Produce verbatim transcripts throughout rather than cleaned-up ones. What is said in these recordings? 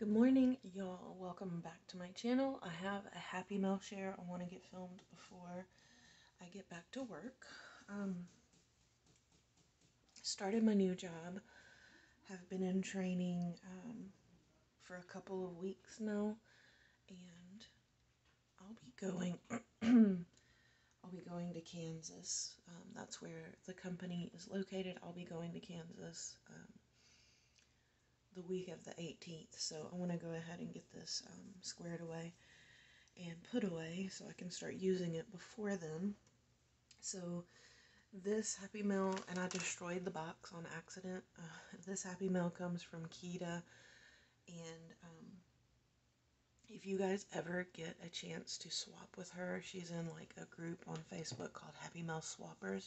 Good morning, y'all. Welcome back to my channel. I have a Happy Mail share I want to get filmed before I get back to work. Um, started my new job. Have been in training um, for a couple of weeks now, and I'll be going. I'll be going to Kansas. Um, that's where the company is located. I'll be going to Kansas um, the week of the eighteenth. So I want to go ahead and get this um, squared away and put away so I can start using it before then. So this Happy Mail, and I destroyed the box on accident. Uh, this Happy Mail comes from Keda, and um, if you guys ever get a chance to swap with her, she's in like a group on Facebook called Happy Mail Swappers.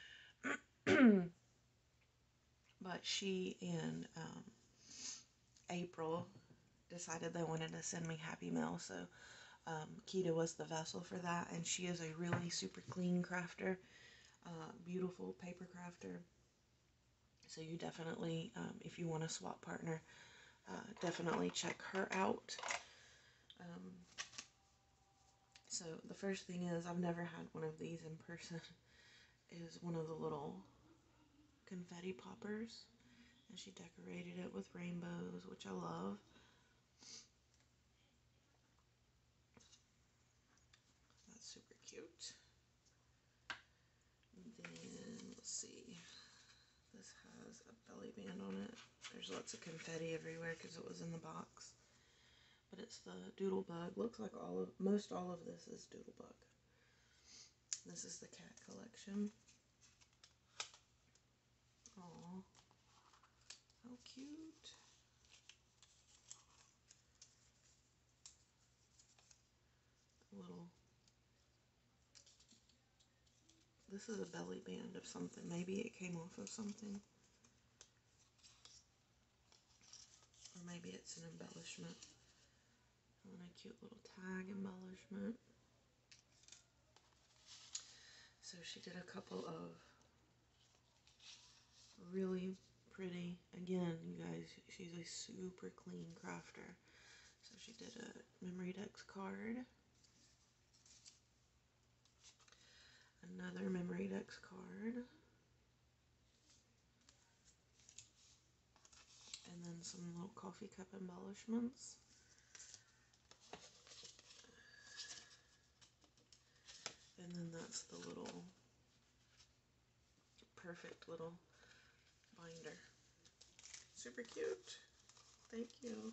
But she and um, April decided they wanted to send me Happy Mail, so um, Keda was the vessel for that, and she is a really super clean crafter, uh, beautiful paper crafter. So you definitely, um, if you want a swap partner, uh, definitely check her out. Um, so the first thing is, I've never had one of these in person, is one of the little confetti poppers, and she decorated it with rainbows, which I love. That's super cute. And then, let's see, this has a belly band on it. There's lots of confetti everywhere because it was in the box. But it's the Doodlebug. Looks like all of, most all of this is Doodlebug. This is the cat collection. Aww. How cute. Little. This is a belly band of something. Maybe it came off of something. Or maybe it's an embellishment. And a cute little tag embellishment. So she did a couple of really pretty, again, you guys, she's a super clean crafter. So she did a memory dex card. Another memory dex card. And then some little coffee cup embellishments. And then that's the little perfect little binder. Super cute. Thank you.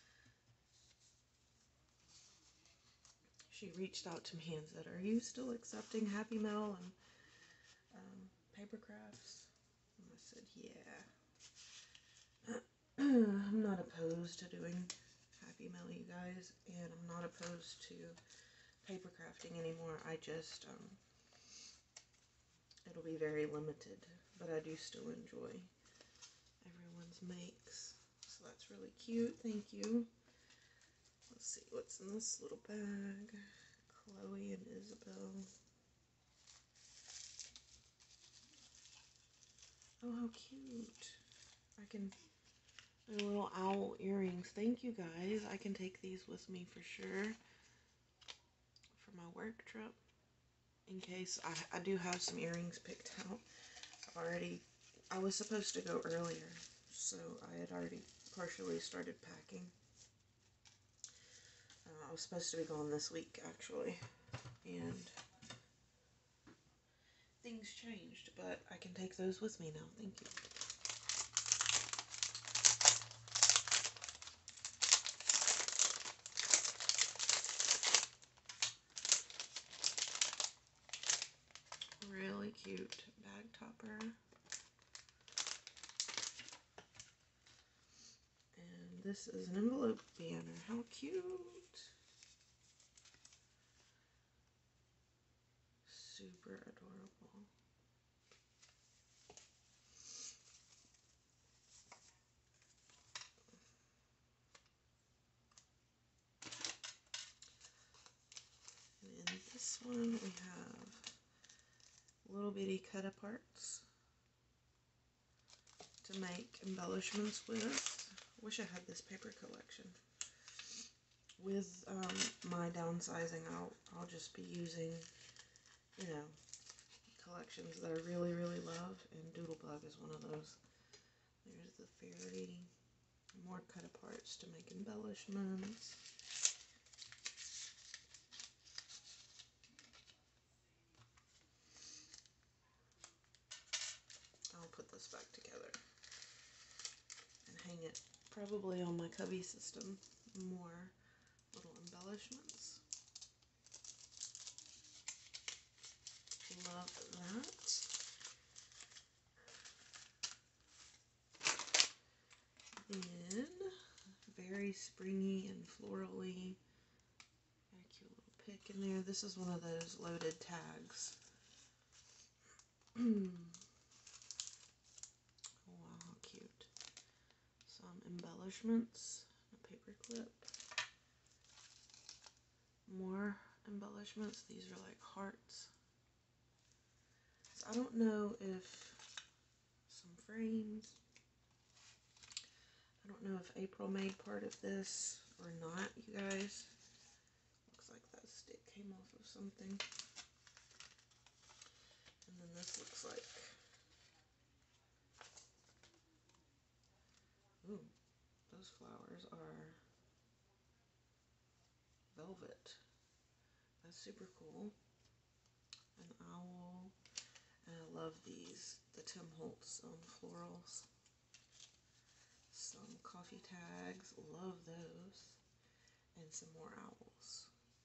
She reached out to me and said, "Are you still accepting Happy Mail and um, paper crafts?" And I said, "Yeah." I'm not opposed to doing Happy Mail, you guys, and I'm not opposed to paper crafting anymore. I just, um, it'll be very limited, but I do still enjoy everyone's makes. So that's really cute. Thank you. Let's see what's in this little bag. Chloe and Isabel. Oh, how cute. I can, they're little owl earrings. Thank you, guys. I can take these with me for sure for my work trip. In case I, I do have some earrings picked out. I've already, I was supposed to go earlier, so I had already partially started packing. Uh, I was supposed to be gone this week, actually, and things changed, but I can take those with me now. Thank you. Really cute bag topper. And this is an envelope banner. How cute. Super adorable. And in this one we have little bitty cut aparts to make embellishments with, Wish I had this paper collection. With um, my downsizing, I'll, I'll just be using, you know, collections that I really, really love, and Doodlebug is one of those. There's the fairy, more cut aparts to make embellishments. I'll put this back together and hang it probably on my cubby system. More little embellishments. Love that. Then, very springy and florally. Got a cute little pick in there. This is one of those loaded tags. Oh wow, how cute. Some embellishments, a paper clip. More embellishments. These are like hearts. So I don't know if some frames. I don't know if April made part of this or not, you guys. Looks like that stick came off of something. And then this looks like, ooh, those flowers are velvet. That's super cool. An owl. And I love these, the Tim Holtz um, florals. Some coffee tags, love those. And some more owls.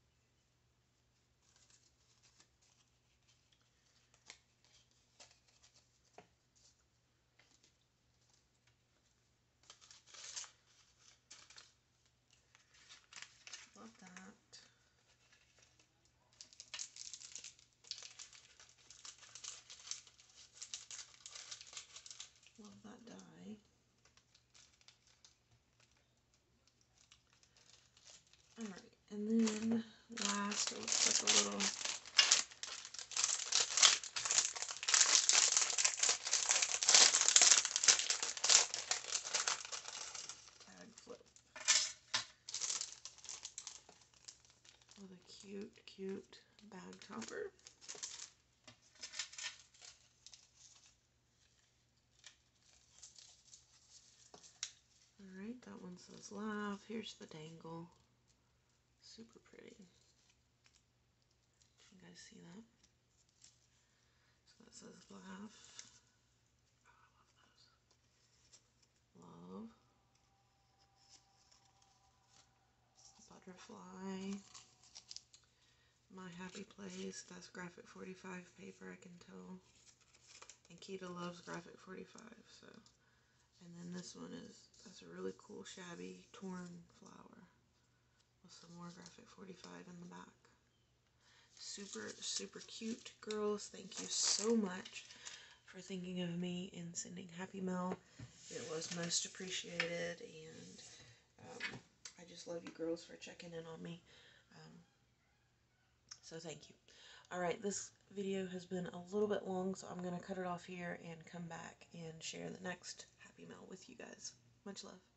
Love that. Love that die. Alright, and then last, it looks like a little tag flip with a cute, cute bag topper. Alright, that one says laugh. Here's the dangle. Super pretty. Can you guys see that? So that says laugh. Oh, I love those. Love. Butterfly. My happy place. That's graphic forty-five paper, I can tell. And Keda loves graphic forty-five, so. And then this one is, that's a really cool shabby torn flower with some more graphic forty-five in the back. Super, super cute, girls. Thank you so much for thinking of me and sending Happy Mail. It was most appreciated, and um, I just love you girls for checking in on me. Um, so thank you. Alright, this video has been a little bit long, so I'm going to cut it off here and come back and share the next Happy Mail with you guys. Much love.